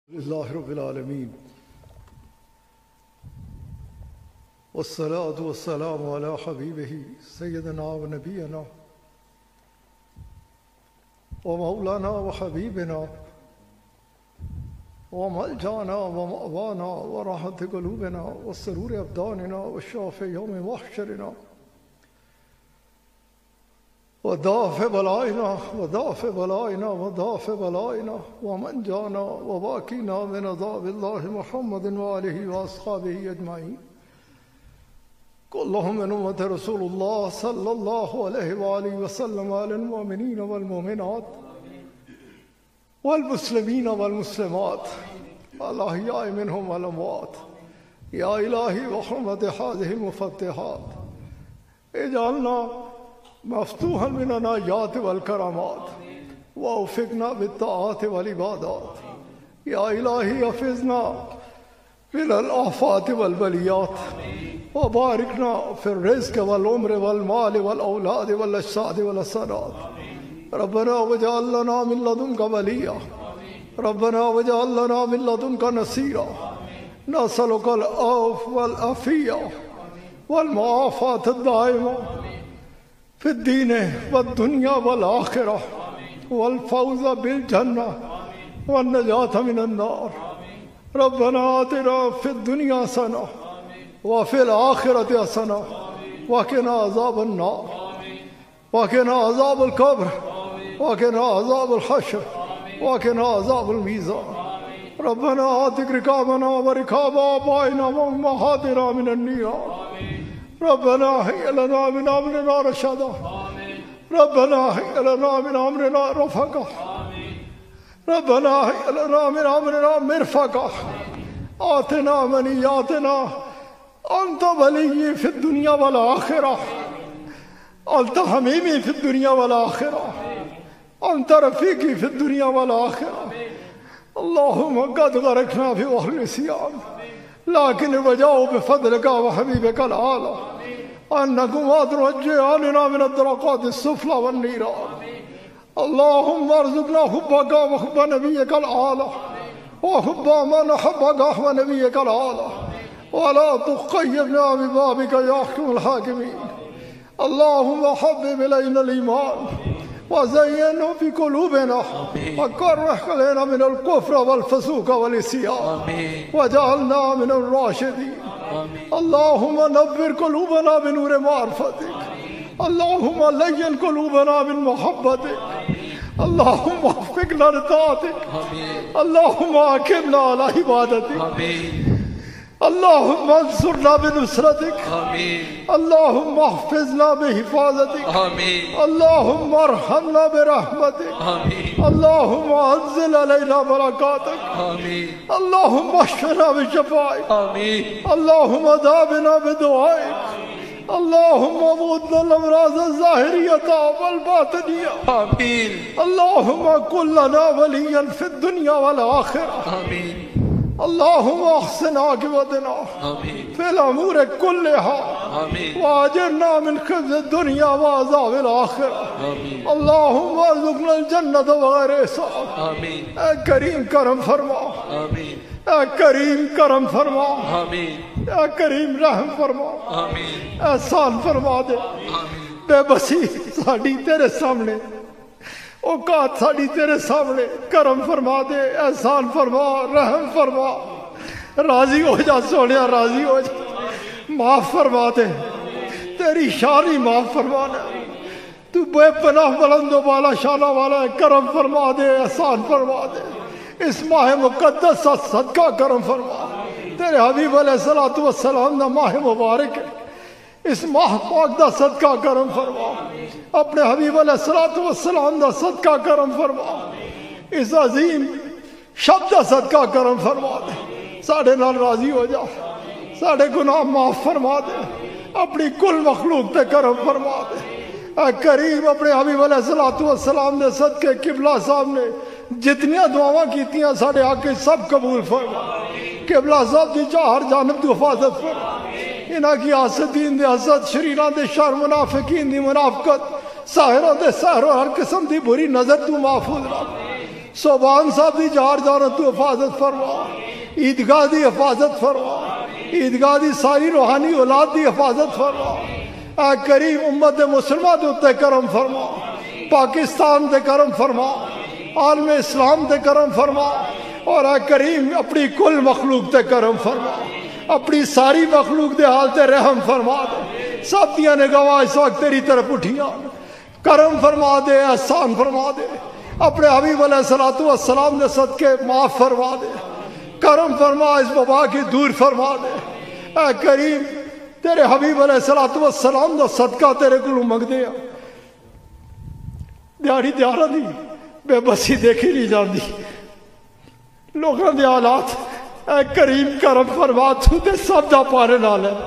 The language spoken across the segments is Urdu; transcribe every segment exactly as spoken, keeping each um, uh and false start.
لله رب العالمين والصلاة والسلام على حبيبه سيدنا ونبينا ومولانا وحبيبنا وملجانا ومأوانا وراحة قلوبنا والسرور أبداننا والشافع يوم محشرنا ودافع بلائنا ودافع بلائنا ودافع بلائنا ومن جانا وباقينا من عذاب الله محمد وآله وأصحابه أجمعين كلهم من أمة رسول الله صلى الله عليه وآله وسلم على المؤمنين والمؤمنات والمسلمين والمسلمات الأحياء منهم والأموات يا إلهي وحرمة هذه المفتحات اجعلنا مفتوحا من الآيات والكرامات ووفقنا بالطاعات والعبادات يا إلهي حفظنا من الآفات والبليات وباركنا في الرزق والعمر والمال والأولاد والأجساد والحسنات ربنا واجعل لنا من لدنك وليا ربنا واجعل لنا من لدنك نصيرا نسألك العفو والعافية والمعافاة الدائمة في الدين والدنيا والآخرة والفوز بالجنة والنجاة من النار ربنا آتنا في الدنيا حسنة وفي الآخرة حسنة وقنا عذاب النار وقنا عذاب القبر وقنا عذاب الحشر وقنا عذاب الميزان ربنا آتك ركابنا وركاب آبائنا وأمهاتنا من النيران ربنا هيئ لنا من أمرنا رشدا ربنا هيئ لنا من أمرنا رفقا ربنا هيئ لنا من أمرنا مرفقا آتنا منياتنا أنت ولي في الدنيا والآخرة أنت حميمي في الدنيا والآخرة أنت رفيقي في الدنيا والآخرة اللهم قد غرقنا في بحر النسيان لكن الوجاء بفضلك وحبيبك الأعلى أنكم أدرجاننا من الدرقات السفلى والنيران اللهم ارزقنا حبك وحب نبيك الأعلى وحب من حبك ونبيك الأعلى ولا تخيبنا ببابك يا أحكم الحاكمين اللهم حبب إلينا الإيمان وزينه في قلوبنا وكره علينا من الكفر والفسوق والعصيان وجعلنا من الراشدين اللهم نور قلوبنا بنور معرفتك اللهم لين قلوبنا بالمحبتك اللهم وفقنا لطاعتك اللهم أكرمنا على عبادتك اللهم انصرنا بنصرتك اللهم احفظنا بحفاظتك اللهم ارحمنا برحمتك اللهم انزل علينا بركاتك اللهم اشفنا بشفائك اللهم داونا بدعائك اللهم موتنا الامراض الظاهرية والباطنية اللهم كن لنا وليا في الدنيا والآخرة اللهم احسن عاقبتنا في الامور كلها واجرنا من خزي الدنيا وعذاب الاخره اللهم ارزقنا الجنة بغير حساب اے کریم کرم فرما اے کریم کرم فرما اے کریم رحم فرما احسان فرما دے بے بسی ساڈی تیرے سامنے اوقات ساڑی تیرے سامنے کرم فرما دے احسان فرما رحم فرما راضی ہو جا سونیا راضی ہو جا معاف فرما دے تیری شانی معاف فرمانا تو بے پناہ بلند و بالا شانہ والا ہے کرم فرما دے احسان فرما دے اس ماہ مقدس صدقہ کرم فرما تیرے حبیب علیہ السلام دا ماہ مبارک ہے اس ماہ پاک دا صدقہ کرم فرما اپنے حبیب علیہ الصلوۃ والسلام دا صدقہ کرم فرما اس عظیم شب دا صدقہ کرم فرما دے ساڑھے نال راضی ہو جا ساڑھے گناہ معاف فرما دے اپنی کل مخلوق تے کرم فرما دے اے کریم اپنے حبیب علیہ الصلوۃ والسلام دے صدقے قبلہ صاحب نے جتنیاں دعاواں کیتیاں ساڑھے آکے سب قبول فرما قبلہ صاحب دی چاہر جانب دی حفاظت فرما انہاں کی حاسدین دے حسد شریران دے شر منافقین دی منافقت ساحروں دے سحر و ہر قسم دی بری نظر تو محفوظ رکھ صوبان صاحب دی جار جانا تو حفاظت فرما، عیدگاہ دی حفاظت فرما، عیدگاہ دی ساری روحانی اولاد دی حفاظت فرما۔ اے کریم امت مسلمہ دے اتے کرم فرما، پاکستان دے کرم فرما، عالم اسلام دے کرم فرما، اور اے کریم اپنی کل مخلوق تے کرم فرما، اپنی ساری مخلوق دے حال تے رحم فرما دے۔ سب دیاں نگاہاں اس وقت تیری طرف اٹھیاں، کرم فرما دے، احسان فرما دے، اپنے حبیب علیہ الصلوۃ والسلام نے صدقے معاف فرما دے، کرم فرما، اس وبا کی دور فرما دے۔ اے کریم تیرے حبیب علیہ الصلوۃ والسلام دا صدقہ تیرے کولوں منگدے ہاں۔ دیہڑی دیہڑاں دی بے بسی دیکھی نہیں جاندی، لوگاں دے حالات، اے کریم کرم فرما، تو تے سب دا پارے نال ہے،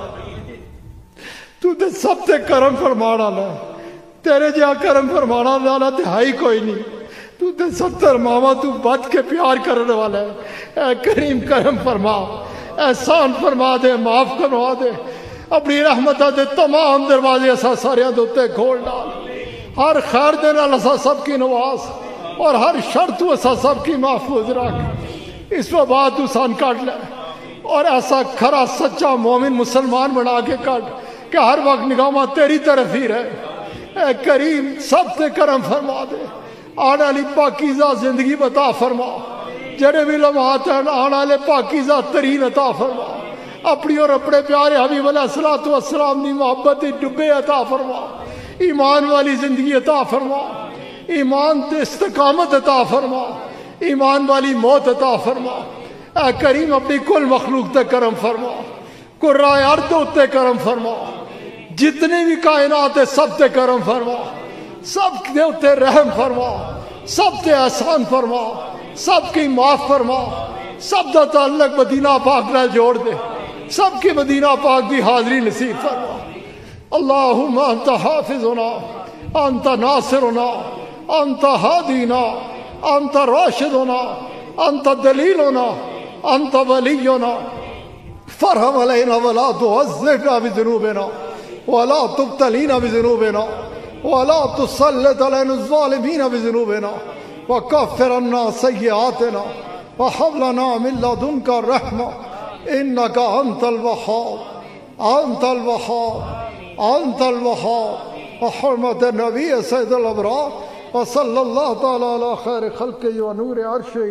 تو تے سب تے کرم فرمان والا ہے، تیرے جہاں کرم فرمانا والا تے ہے ہی کوئی نہیں، تو تے ستر ماما تو بچ کے پیار کرنے والا ہے۔ اے کریم کرم فرما، احسان فرما دے، معاف کروا دے، اپنی رحمتہ دے تمام دروازے اسا سارے دوتے کھول ڈال، ہر خیر دے نال اسا سب کی نواز، اور ہر شر تو اسا سب کی محفوظ رکھ۔ اس وبا تو سان کٹ لے، اور ایسا کھرا سچا مومن مسلمان بنا کے کٹ کہ ہر وقت نگاہ تیری طرف ہی رہے۔ اے کریم سب تے کرم فرما دے، آنے والی پاکیزہ زندگی عطا فرما، جڑے بھی لمحات ہیں آنے والے پاکیزہ ترین عطا فرما، اپنی اور اپنے پیارے حبیب علیہ الصلوۃ والسلام دی محبت ڈبے عطا فرما، ایمان والی زندگی عطا فرما، ایمان تے استقامت عطا فرما، ایمان والی موت عطا فرما۔ اے کریم اپنی کل مخلوق تے کرم فرما، قرائے ارض تے کرم فرما، جتنی بھی کائنات ہے سب تے کرم فرما، سب کے اتے رحم فرما، سب تے احسان فرما، سب کی معاف فرما، سب دا تعلق مدینہ پاک نال جوڑ دے، سب کی مدینہ پاک دی حاضری نصیب فرما۔ اللہم انت حافظنا، انت ناصرنا، انت ہادینا، انت راشدنا، انت دلیلنا، انت ولینا، فرحم علینا ولا تعذبنا بذنوبنا ولا تبتلینا بذنوبنا ولا تسلط علینا الظالمین بذنوبنا وکفر عنا سیئاتنا وہب لنا من لدنک رحمہ انک انت الوہاب انت الوہاب انت الوہاب وحرمت النبی سید الابرار وصلی اللہ تعالی علی خیر خلقہ ونور عرشہ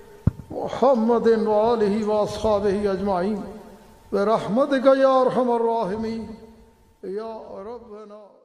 محمد وآلہ واصحابہ اجمعین برحمتک یا ارحم الراحمین یا ربنا۔